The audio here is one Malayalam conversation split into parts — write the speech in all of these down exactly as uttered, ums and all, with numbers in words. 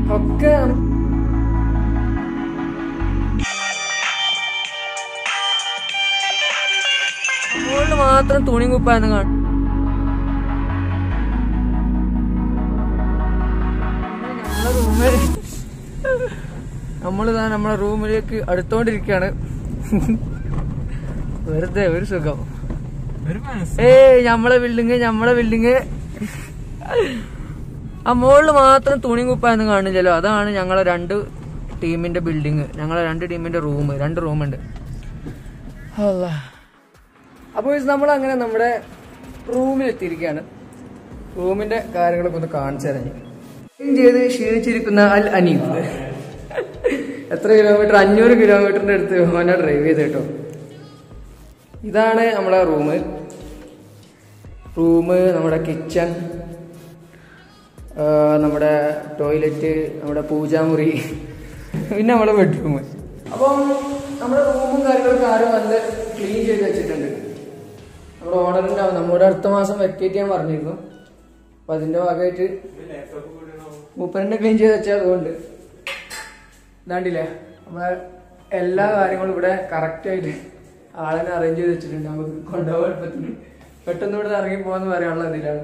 ഒക്കെ മുകളിൽ മാത്രം തുണി കുപ്പായെന്ന് കാണും. നമ്മളെ റൂമിൽ നമ്മളിതാ നമ്മളെ റൂമിലേക്ക് അടുത്തോണ്ടിരിക്കുകയാണ്. വെറുതെ ഒരു സുഖം. ഏയ് നമ്മളെ ബിൽഡിങ് നമ്മളെ ബിൽഡിങ് ആ മുകളിൽ മാത്രം തുണി കുപ്പായെന്ന് കാണില്ലല്ലോ. അതാണ് ഞങ്ങളെ രണ്ട് ടീമിന്റെ ബിൽഡിങ്, ഞങ്ങളെ രണ്ട് ടീമിന്റെ റൂം, രണ്ട് റൂമുണ്ട്. അപ്പോൾ നമ്മളങ്ങനെ നമ്മുടെ റൂമിൽ എത്തിയിരിക്കുകയാണ്. റൂമിന്റെ കാര്യങ്ങളൊക്കെ ഒന്ന് കാണിച്ചു തരാം. ക്ലീൻ ചെയ്ത് ക്ഷീണിച്ചിരിക്കുന്ന അൽ അനീഫ് എത്ര കിലോമീറ്റർ, അഞ്ഞൂറ് കിലോമീറ്ററിന്റെ അടുത്ത് ഓനെ ഡ്രൈവ് ചെയ്ത് കേട്ടോ. ഇതാണ് നമ്മളെ റൂമ്. റൂമ് നമ്മുടെ കിച്ചൺ, നമ്മുടെ ടോയ്ലറ്റ്, നമ്മുടെ പൂജാമുറി, പിന്നെ നമ്മുടെ ബെഡ്റൂം. അപ്പം നമ്മുടെ റൂമും കാര്യങ്ങളൊക്കെ ആരും നല്ല ക്ലീൻ ചെയ്ത് വെച്ചിട്ടുണ്ട്. നമ്മുടെ ഓണറിന്റെ നമ്മുടെ അടുത്ത മാസം വെക്കേറ്റ് ചെയ്യാൻ പറഞ്ഞിരുന്നു. അപ്പൊ അതിന്റെ ഭാഗമായിട്ട് മൂപ്പരന്റെ ക്ലീൻ ചെയ്ത് വെച്ചാൽ അതുകൊണ്ട് ഇതാണ്ടില്ലേ നമ്മളെ എല്ലാ കാര്യങ്ങളും ഇവിടെ കറക്റ്റായിട്ട് ആളെന്നെ അറേഞ്ച് ചെയ്ത് വെച്ചിട്ടുണ്ട്. നമുക്ക് കൊണ്ടുപോകാൻ എളുപ്പത്തിന് പെട്ടെന്ന് ഇവിടെ ഇറങ്ങി പോകാന്ന് പറയാനുള്ള ഇതിലാണ്.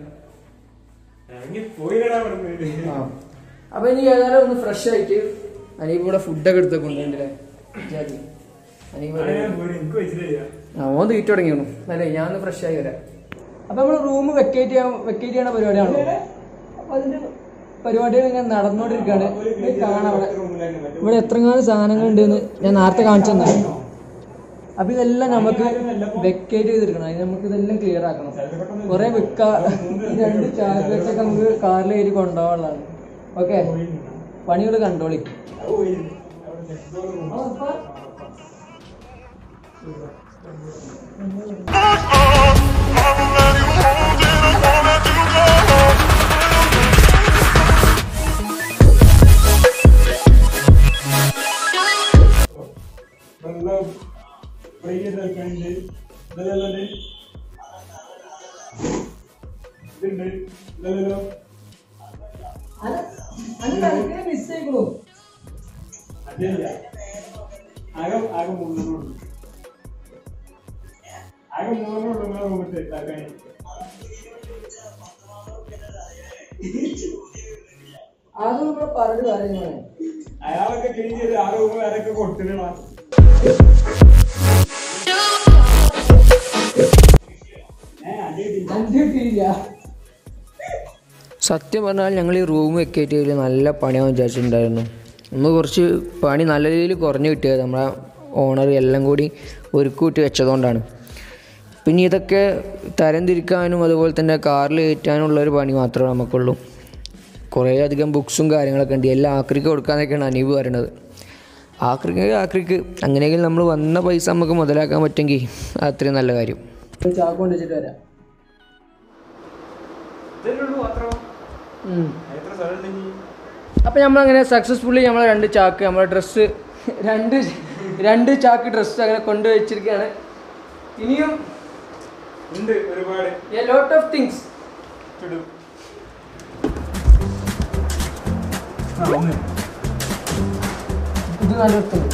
ആ അപ്പൊ ഇനി ഏതായാലും ഒന്ന് ഫ്രഷ് ആയിട്ട് അനീപ് ഇവിടെ ഫുഡൊക്കെ എടുത്ത് കൊണ്ടുപോയില്ലേ. ആ ഓൻ തീറ്റ തുടങ്ങിയാണ് അല്ലേ. ഞാൻ ഒന്ന് ഫ്രഷ് ആയി വരാം. അപ്പൊ നമ്മള് റൂം വെക്കേറ്റ് ചെയ്യാൻ വെക്കേറ്റ് ചെയ്യണ പരിപാടിയാണല്ലോ. അപ്പൊ അതിന്റെ പരിപാടികൾ ഇങ്ങനെ നടന്നുകൊണ്ടിരിക്കുകയാണ്. കാണാം ഇവിടെ ഇവിടെ എത്രങ്ങാനും സാധനങ്ങൾ ഉണ്ടെന്ന് ഞാൻ നേരത്തെ കാണിച്ചു തന്നായിരുന്നു. അപ്പൊ ഇതെല്ലാം നമുക്ക് വെക്കേറ്റ് ചെയ്തെടുക്കണം. അതിന് നമുക്ക് ഇതെല്ലാം ക്ലിയർ ആക്കണം. കുറെ വിൽക്ക ഈ രണ്ട് ചാർജൊക്കെ നമുക്ക് കാറിൽ കയറി കൊണ്ടുപോകാനുള്ളതാണ്. ഓക്കെ, പണികൾ കണ്ടോളി. മിസ്സേക്കോ ആകെ ആകെ മൂന്നോട് ആകെ മൂന്നോട് അതും കൂടെ പറഞ്ഞു കാര്യങ്ങളാണ്. അയാളൊക്കെ ക്ലീൻ ചെയ്ത് ആകെ ആരൊക്കെ കൊടുത്തിട്ടാ. സത്യം പറഞ്ഞാൽ ഞങ്ങൾ ഈ റൂം വെക്കേറ്റ് ചെയ്ത് നല്ല പണിയാവും വിചാരിച്ചിട്ടുണ്ടായിരുന്നു. നമ്മൾ കുറച്ച് പണി നല്ല രീതിയിൽ കുറഞ്ഞു കിട്ടിയത് നമ്മളെ ഓണർ എല്ലാം കൂടി ഒരുക്കൂട്ടി വെച്ചതുകൊണ്ടാണ്. പിന്നെ ഇതൊക്കെ തരംതിരിക്കാനും അതുപോലെ തന്നെ കാറിൽ കയറ്റാനുള്ളൊരു പണി മാത്രമേ നമുക്കുള്ളൂ. കുറേ അധികം ബുക്സും കാര്യങ്ങളൊക്കെ ഉണ്ട്. എല്ലാം ആക്രിക്ക് കൊടുക്കാന്നൊക്കെയാണ് അനീപ് പറയുന്നത്. ആക്രിക്ക് ആക്രിക്ക് അങ്ങനെയെങ്കിൽ നമ്മൾ വന്ന പൈസ നമുക്ക് മുതലാക്കാൻ പറ്റുമെങ്കിൽ അത്രയും നല്ല കാര്യം. ചാക്ക് കൊണ്ട് വെച്ചിട്ട് വരാം. അപ്പം നമ്മളങ്ങനെ സക്സസ്ഫുള്ളി നമ്മളെ രണ്ട് ചാക്ക് നമ്മളെ ഡ്രസ്സ് രണ്ട് രണ്ട് ചാക്ക് ഡ്രസ്സ് അങ്ങനെ കൊണ്ടുവച്ചിരിക്കുകയാണ്. ഇനിയും ഉണ്ട് ഒരുപാട് a lot of things to do. ഇത് നല്ല വൃത്തിയുണ്ട്.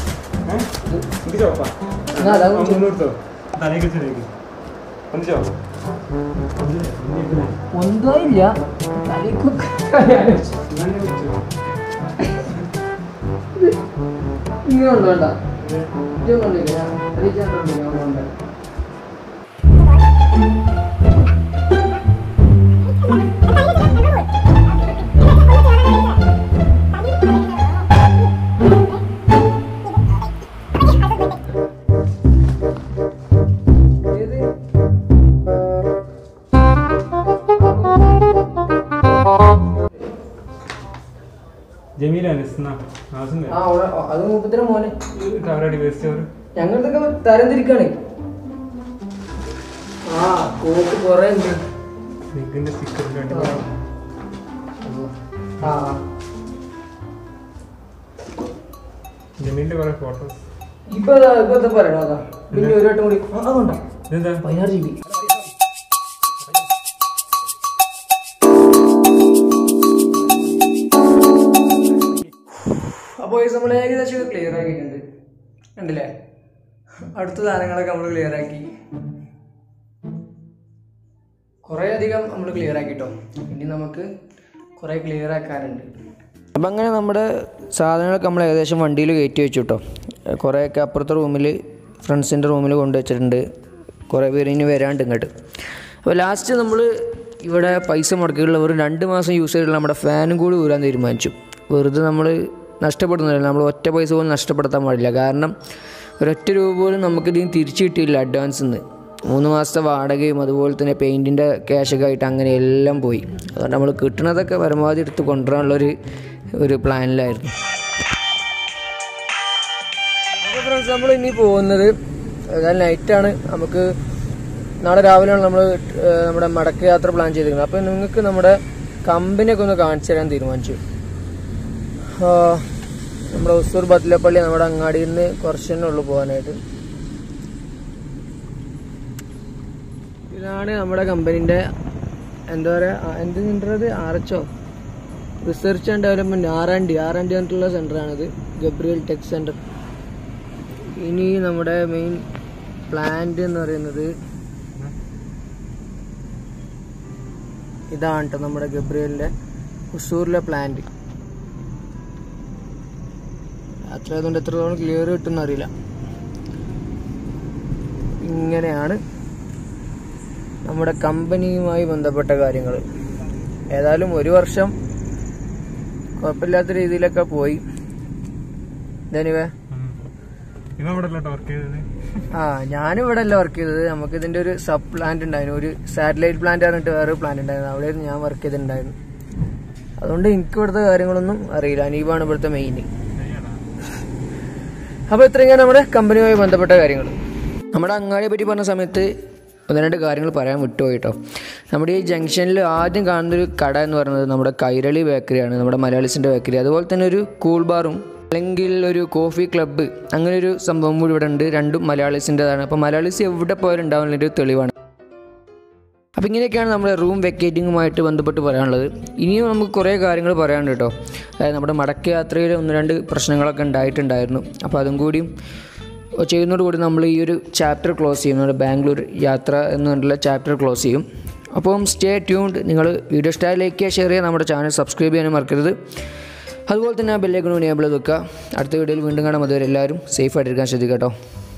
ഒന്നോ ഇല്ല ഇങ്ങനെ ഉണ്ടോ വേണ്ട ഇതൊന്നുമില്ല. അത് മുപ്പത്തിര മോനെ ഞങ്ങളിതൊക്കെ തരംതിരിക്കാണ്. ആ കോക്ക് കൊറേ ഉണ്ട്. ആ ഇപ്പൊ ഇപ്പൊ പറയണോ? അതാ പിന്നെ ഒരു വട്ടം കൂടി അതുകൊണ്ടാ പതിനാറ് ജി ബി. അപ്പോൾ നമ്മൾ ഏകദേശം ക്ലിയർ ആക്കിയിട്ടുണ്ട്, ഉണ്ടല്ലേ? അടുത്ത സാധനങ്ങളൊക്കെ നമ്മൾ ക്ലിയർ ആക്കി, കുറേ അധികം നമ്മൾ ക്ലിയർ ആക്കിട്ടോ. ഇനി നമുക്ക് കുറേ ക്ലിയർ ആക്കാനുണ്ട്. അപ്പം അങ്ങനെ നമ്മുടെ സാധനങ്ങളൊക്കെ നമ്മൾ ഏകദേശം വണ്ടിയിൽ കയറ്റി വെച്ചു കേട്ടോ. കുറേയൊക്കെ അപ്പുറത്തെ റൂമിൽ ഫ്രണ്ട്സിൻ്റെ റൂമിൽ കൊണ്ടുവച്ചിട്ടുണ്ട്. കുറേ പേര് ഇനി വരാണ്ട് ഇങ്ങോട്ട്. അപ്പോൾ ലാസ്റ്റ് നമ്മൾ ഇവിടെ പൈസ മുടക്കിയുള്ള ഒരു രണ്ട് മാസം യൂസ് ചെയ്തിട്ടുള്ള നമ്മുടെ ഫാനും കൂടി ഊരാൻ തീരുമാനിച്ചു. വെറുതെ നമ്മൾ നഷ്ടപ്പെടുന്നില്ല, നമ്മൾ ഒറ്റ പൈസ പോലും നഷ്ടപ്പെടുത്താൻ പാടില്ല. കാരണം ഒരൊറ്റ രൂപ പോലും നമുക്കിതിന് തിരിച്ചു കിട്ടിയില്ല അഡ്വാൻസിൽ നിന്ന്. മൂന്ന് മാസത്തെ വാടകയും അതുപോലെ തന്നെ പെയിൻറ്റിൻ്റെ ക്യാഷൊക്കെ ആയിട്ട് അങ്ങനെ എല്ലാം പോയി. അതുകൊണ്ട് നമ്മൾ കിട്ടുന്നതൊക്കെ പരമാവധി എടുത്ത് കൊണ്ടുവരാനുള്ളൊരു ഒരു പ്ലാനിലായിരുന്നു. അപ്പോൾ ഫ്രണ്ട്സ്, നമ്മൾ ഇനി പോകുന്നത് ഏതായാലും നൈറ്റാണ്. നമുക്ക് നാളെ രാവിലെയാണ് നമ്മൾ നമ്മുടെ മടക്ക യാത്ര പ്ലാൻ ചെയ്തിരിക്കുന്നത്. അപ്പോൾ നിങ്ങൾക്ക് നമ്മുടെ കമ്പനിയൊക്കെ ഒന്ന് കാണിച്ചു തരാൻ തീരുമാനിച്ചു. നമ്മുടെ ഉസൂർ ബത്തിലപ്പള്ളി നമ്മുടെ അങ്ങാടിയിൽ നിന്ന് കുറച്ച് തന്നെ ഉള്ളു പോകാനായിട്ട്. ഇതാണ് നമ്മുടെ കമ്പനീൻ്റെ എന്താ പറയുക, എന്ത് സെൻ്ററത്, R H O research and development, R and D R and D പറഞ്ഞിട്ടുള്ള സെൻ്ററാണിത്, ഗബ്രിയൽ ടെക് സെൻ്റർ. ഇനി നമ്മുടെ മെയിൻ പ്ലാന്റ് എന്ന് പറയുന്നത് ഇതാണ് കേട്ടോ, നമ്മുടെ ഗബ്രിയലിൻ്റെ ഉസൂറിലെ പ്ലാന്റ്. അത്ര അതുകൊണ്ട് എത്രത്തോളം ക്ലിയർ കിട്ടുമെന്ന് അറിയില്ല. ഇങ്ങനെയാണ് നമ്മുടെ കമ്പനിയുമായി ബന്ധപ്പെട്ട കാര്യങ്ങൾ. ഏതായാലും ഒരു വർഷം കുഴപ്പമില്ലാത്ത രീതിയിലൊക്കെ പോയി. ധനിവേ ആ ഞാനിവിടെ അല്ല വർക്ക് ചെയ്തത്. നമുക്ക് ഇതിന്റെ ഒരു സബ് പ്ലാന്റ് ഉണ്ടായിരുന്നു, ഒരു സാറ്റലൈറ്റ് പ്ലാന്റ് പറഞ്ഞിട്ട് വേറെ പ്ലാന്റ് ഉണ്ടായിരുന്നു. അവിടെയായിരുന്നു ഞാൻ വർക്ക് ചെയ്തിട്ടുണ്ടായിരുന്നു. അതുകൊണ്ട് എനിക്ക് ഇവിടുത്തെ കാര്യങ്ങളൊന്നും അറിയില്ല. അനീബാണ് ഇവിടുത്തെ മെയിൻ. അപ്പോൾ ഇത്രയൊക്കെയാണ് നമ്മുടെ കമ്പനിയുമായി ബന്ധപ്പെട്ട കാര്യങ്ങൾ. നമ്മുടെ അങ്ങാടിയെ പറ്റി പറഞ്ഞ സമയത്ത് ഒന്ന് രണ്ട് കാര്യങ്ങൾ പറയാൻ വിട്ടുപോയിട്ടോ. നമ്മുടെ ഈ ജംഗ്ഷനിൽ ആദ്യം കാണുന്നൊരു കട എന്ന് പറയുന്നത് നമ്മുടെ കൈരളി ബേക്കറിയാണ്, നമ്മുടെ മലയാളീസിൻ്റെ ബേക്കറി. അതുപോലെ തന്നെ ഒരു കൂൾ ബാറും അല്ലെങ്കിൽ ഒരു കോഫി ക്ലബ്ബ്, അങ്ങനെ ഒരു സംഭവം കൂടി ഇവിടെ ഉണ്ട്. രണ്ടും മലയാളീസിൻ്റെതാണ്. അപ്പോൾ മലയാളീസ് എവിടെ പോയാലും ഉണ്ടാവുന്നൊരു തെളിവാണ്. അപ്പോൾ ഇങ്ങനെയൊക്കെയാണ് നമ്മുടെ റൂം വെക്കേറ്റിങ്ങുമായിട്ട് ബന്ധപ്പെട്ട് പറയാനുള്ളത്. ഇനിയും നമുക്ക് കുറേ കാര്യങ്ങൾ പറയാനുണ്ട് കേട്ടോ. അതായത് നമ്മുടെ മടക്ക യാത്രയിൽ ഒന്ന് രണ്ട് പ്രശ്നങ്ങളൊക്കെ ഉണ്ടായിട്ടുണ്ടായിരുന്നു. അപ്പോൾ അതും കൂടിയും ചെയ്യുന്നതോടുകൂടി നമ്മൾ ഈ ഒരു ചാപ്റ്റർ ക്ലോസ് ചെയ്യും. നമ്മുടെ ബാംഗ്ലൂർ യാത്ര എന്നുള്ള ചാപ്റ്റർ ക്ലോസ് ചെയ്യും. അപ്പം സ്റ്റേ ട്യൂൺഡ്. നിങ്ങൾ വീഡിയോ ഇഷ്ടമായി ലൈക്ക് ചെയ്യുക, ഷെയർ ചെയ്യുക, നമ്മുടെ ചാനൽ സബ്സ്ക്രൈബ് ചെയ്യാനും മറക്കരുത്. അതുപോലെ തന്നെ ആ ബെല്ലൈക്കൺ എനേബിൾ ചെയ്ത് വെക്കുക. അടുത്ത വീഡിയോയിൽ വീണ്ടും കാണാം. അതുവരെ എല്ലാവരും സേഫ് ആയിട്ടിരിക്കാൻ ശ്രദ്ധിക്കുക കേട്ടോ.